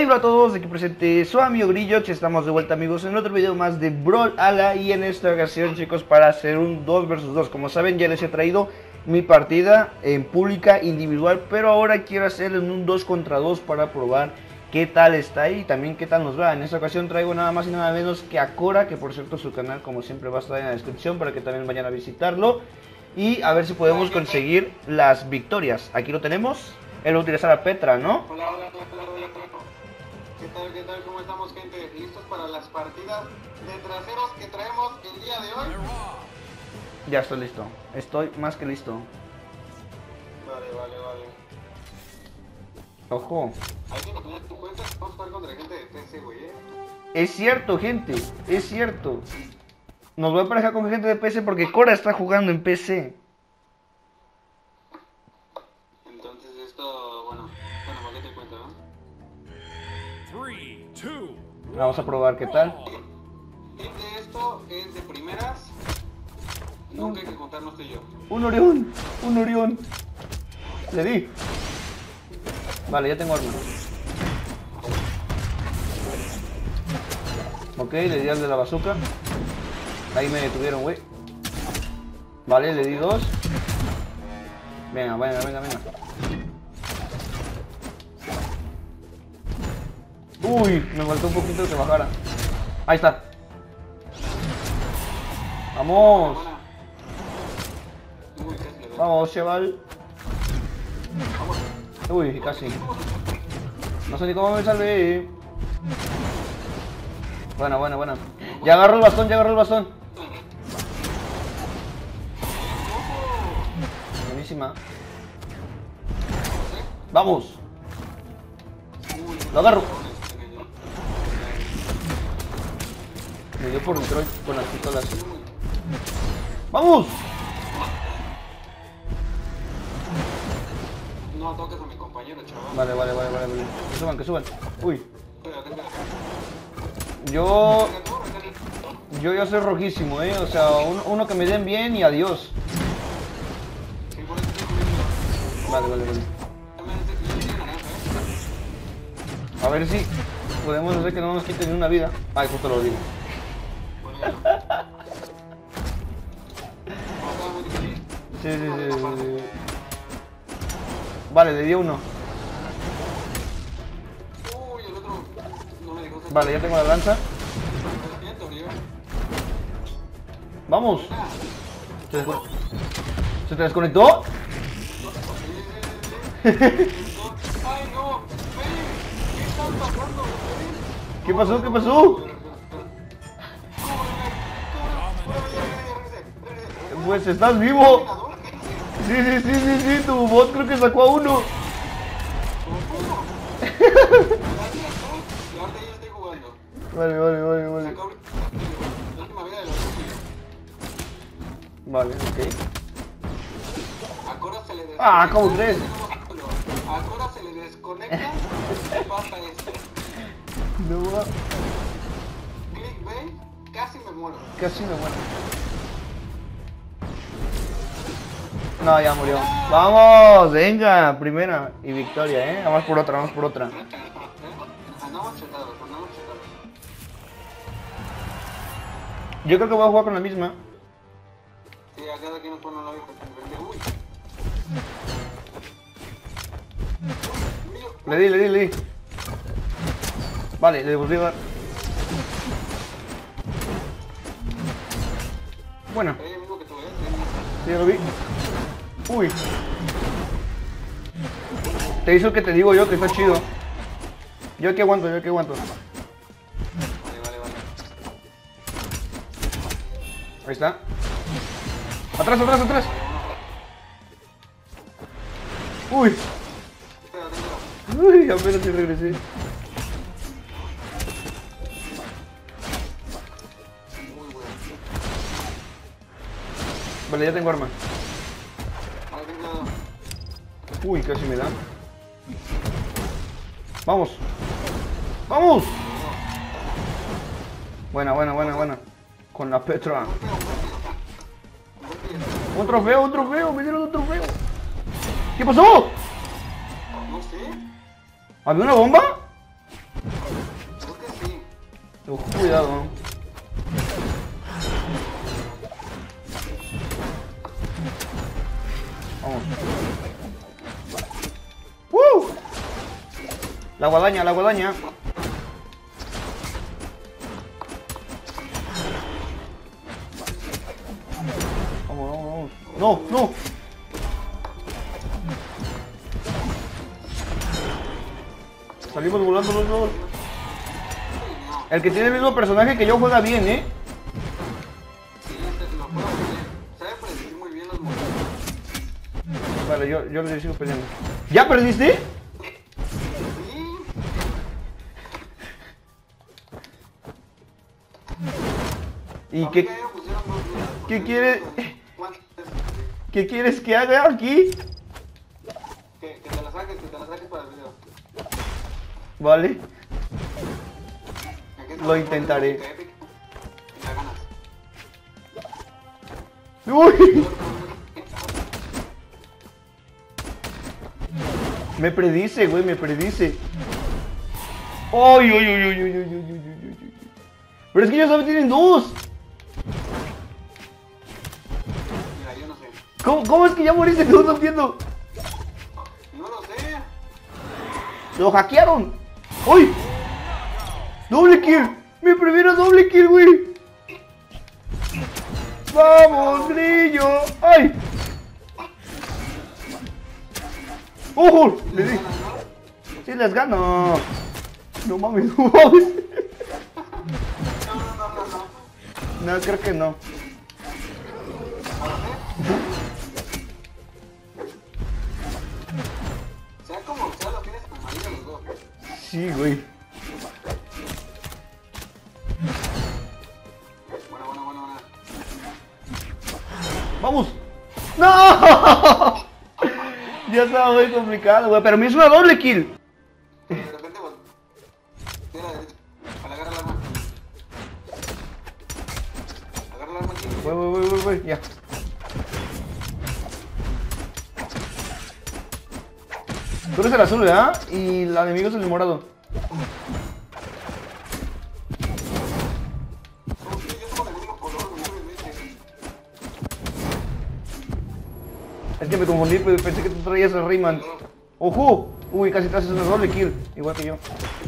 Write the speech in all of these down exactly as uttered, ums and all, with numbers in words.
Hello a todos, aquí presente su amigo Grillox. Estamos de vuelta, amigos, en otro video más de Brawlhalla. Y en esta ocasión, chicos, para hacer un dos versus dos. Como saben, ya les he traído mi partida en pública individual, pero ahora quiero hacerlo en un dos contra dos para probar qué tal está ahí y también qué tal nos va. En esta ocasión traigo nada más y nada menos que a Cora, que por cierto su canal como siempre va a estar en la descripción para que también vayan a visitarlo. Y a ver si podemos conseguir las victorias. Aquí lo tenemos. Él va a utilizar a Petra, ¿no? Hola, hola, hola, hola, hola. ¿Qué tal, qué tal? ¿Cómo estamos, gente? ¿Listos para las partidas de traseros que traemos el día de hoy? Ya estoy listo. Estoy más que listo. Vale, vale, vale. Ojo. Hay que poner tu cuenta, vamos a jugar contra gente de P C, güey, ¿eh? Es cierto, gente. Es cierto. Nos voy a parejar con gente de P C porque Cora está jugando en P C. Entonces esto, bueno, bueno, ¿para qué te cuento, no? Vamos a probar qué tal. Gente, esto es de primeras. Nunca hay que contarnos tú y yo. Un Orión. Un Orión. Le di. Vale, ya tengo arma. Ok, le di al de la bazooka. Ahí me detuvieron, güey. Vale, le di dos. Venga, venga, venga, venga. Uy, me faltó un poquito que bajara. Ahí está. Vamos. Uy, casi le doy. Vamos, chaval. Uy, casi. No sé ni cómo me salvé. Bueno, bueno, bueno. Ya agarró el bastón, ya agarró el bastón. Buenísima. Vamos. Lo agarro. Me dio por Detroit con las pistolas. ¡Vamos! No toques a mi compañero, chaval. Vale, vale, vale, vale, vale. Que suban, que suban. Uy. Espérate, espérate. Yo... Recarga tú, recarga tú. Yo ya soy rojísimo, eh. O sea, uno, uno que me den bien y adiós. Sí, por eso estoy cubriendo. Vale, vale, vale. También estoy- yo estoy naranja, ¿eh? A ver si podemos hacer que no nos quiten ni una vida. Ay, justo lo digo. Bueno, estaba muy difícil. Sí, sí, sí, sí, sí. Vale, le di uno. Uy, el otro no me dejó sacar. Vale, ya tengo la lanza. Bien, Toriel. Vamos. ¿Se, descon- ¿Se te desconectó? Ay, no. Ey, ¿qué está pasando? ¿Qué pasó? ¿Qué pasó? Pues estás vivo. Sí, sí, sí, sí, sí. Tu bot creo que sacó a uno. Y ahorita yo estoy jugando. Vale, vale, vale, vale. Sacó la última vida de la última. Vale, ok. A Cora se le desconecta. Ah, ¿cómo crees? A Cora se le desconecta y pasa esto. No, Clickbait, casi me muero. casi me muero. No, ya murió. Vamos, venga, primera y victoria, eh. Vamos por otra, vamos por otra. Andamos chetados, andamos chetados. Yo creo que voy a jugar con la misma. Sí, a cada quien nos pone un labio con Uy. Le di, le di, le di. Vale, le volví a dar. Buena, Es el mismo que tú, ¿eh? sí, ya lo vi. Uy. Te hizo que te digo yo que está chido. Yo aquí aguanto, yo aquí aguanto. Vale, vale, vale. Ahí está. Atrás, atrás, atrás. Uy. Espérate, espérate. Uy, apenas te regresé. Muy bueno. Vale, ya tengo arma. Vale, ten cuidado. Uy, casi me da. Vamos. ¡Vamos! Buena, buena, buena, buena. Con la Petra. Un trofeo, un trofeo, me dieron un trofeo. ¿Qué pasó? No sé. ¿Había una bomba? cuidado. Vamos. ¡Uh! La guadaña, la guadaña. Vamos, vamos, vamos. No, no. Salimos volando los dos. El que tiene el mismo personaje que yo juega bien, ¿eh? Sí, este lo juega muy bien. Sabe predecir muy bien los movimientos. Vale, yo, yo le sigo peleando. ¿Ya perdiste? Sí. ¿Y A mí qué, me pusieron dos minutos, qué porque quiere- ¿cuántas veces? qué quieres que haga aquí? Que, que te la saques, que te la saques para el video. Vale. Aquí Lo está, intentaré. que Epic, y la ganas. Uy. Me predice, güey, me predice. ¡Ay, ay, ay, ay, ay, ay, ay, ay, ay, ay! Pero es que ellos solo tienen dos. Mira, yo no sé. ¿Cómo, cómo es que ya moriste? No, no entiendo. No lo sé. Lo hackearon. ¡Uy! ¡Doble kill! ¡Mi primera doble kill, güey! ¡Vamos, grillo! ¡Ay! ¡Ojo! Le di. Sí les gano. No mames, no mames. No, no, no, no, no. No, creo que no. Sea como sea, lo tienes amarillo los dos. Sí, güey. Bueno, bueno, bueno, bueno. ¡Vamos! ¡No! Ya estaba muy complicado, güey. Pero me hizo una doble kill. De repente, pues, tira a la derecha. Para agarrar el arma. Agarra el arma aquí. Güey, güey, güey, güey, güey. Ya. Tú eres el azul, ¿verdad? Y el enemigo es el morado. No, sí, yo tengo el mismo color, güey, obviamente. Es que me confundí, pues, pensé que tú traías el Rayman. ¡Ojo! Uy, casi te haces una doble kill. Igual que yo.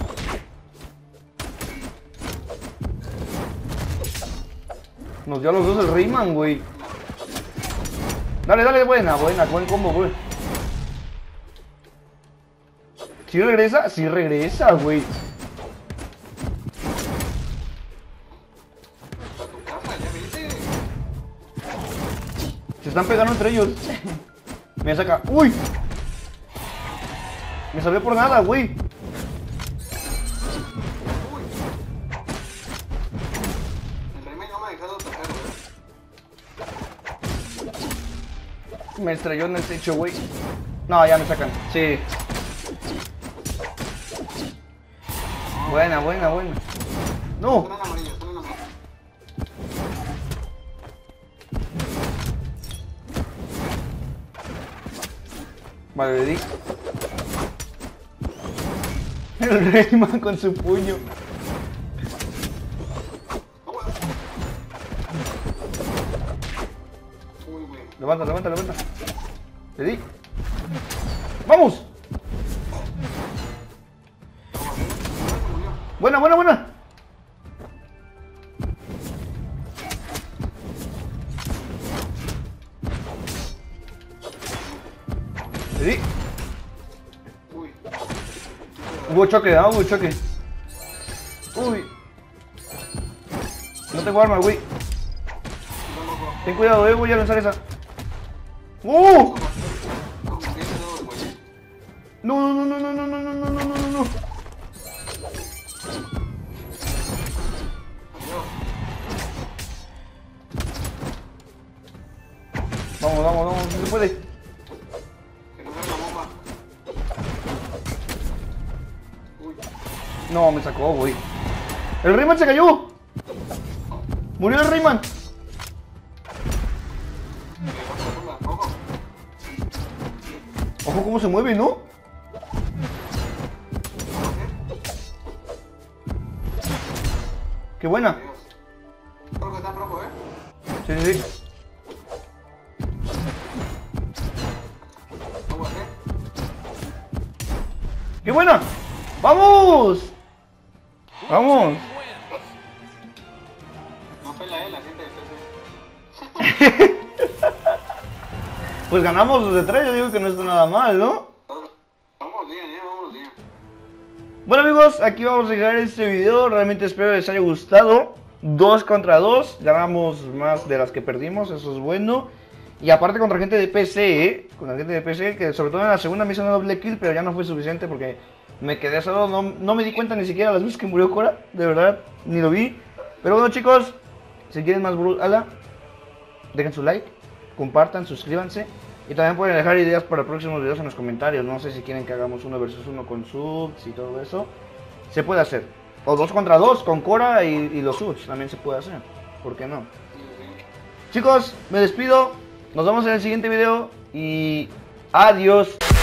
Nos dio a los dos el Rayman, güey. Dale, dale, buena, buena, buen combo, güey. ¿Sí regresa? Sí regresa, güey. A tu casa, ya viste. Se están pegando entre ellos. Me saca. ¡Uy! Me salvé por nada, güey. Uy. El Rayman no me ha dejado tocar, güey. Me estrelló en el techo, güey. No, ya me sacan. Sí. Buena, buena, buena. No. Están en amarillo, están en amarillo. Vale, le di. El Rayman con su puño. Uy, güey. Levanta, levanta, levanta. Le di. ¡Vamos! Buena, buena, buena. Le di. Uy. Hubo choque, ¿ah? Hubo choque. Uy. No tengo arma, güey. Ten cuidado, eh. Voy a lanzar esa. ¡Uh! Como que ese no, güey. No, no, no, no, no, no, no, no, no, no, no. Adiós. Vamos, vamos, vamos, no se puede. Que no me la bomba. Uy. No, me sacó, güey. El Rayman se cayó. Murió el Rayman. Ojo. Ojo cómo se mueve, ¿no? Qué buena. Creo que está rojo, ¿eh? Sí, sí, sí. ¡Qué buena! ¡Vamos! ¡Vamos! No pela él, la gente de P C. Pues ganamos los de tres, yo digo que no está nada mal, ¿no? Vamos bien, eh, vamos bien. Bueno amigos, aquí vamos a dejar este video, realmente espero les haya gustado. Dos contra dos, ganamos más de las que perdimos, eso es bueno. Y aparte contra gente de P C, ¿eh? Contra gente de P C, que sobre todo en la segunda me hizo una doble kill, pero ya no fue suficiente porque me quedé solo, no, no me di cuenta ni siquiera las veces que murió Cora, de verdad, ni lo vi. Pero bueno chicos, si quieren más Brawl Ala, dejen su like, compartan, suscríbanse. Y también pueden dejar ideas para próximos videos en los comentarios. No sé si quieren que hagamos uno versus uno con subs y todo eso. Se puede hacer. O dos contra dos con Cora y, y los subs. También se puede hacer. ¿Por qué no? Chicos, me despido. Nos vemos en el siguiente video. Y adiós.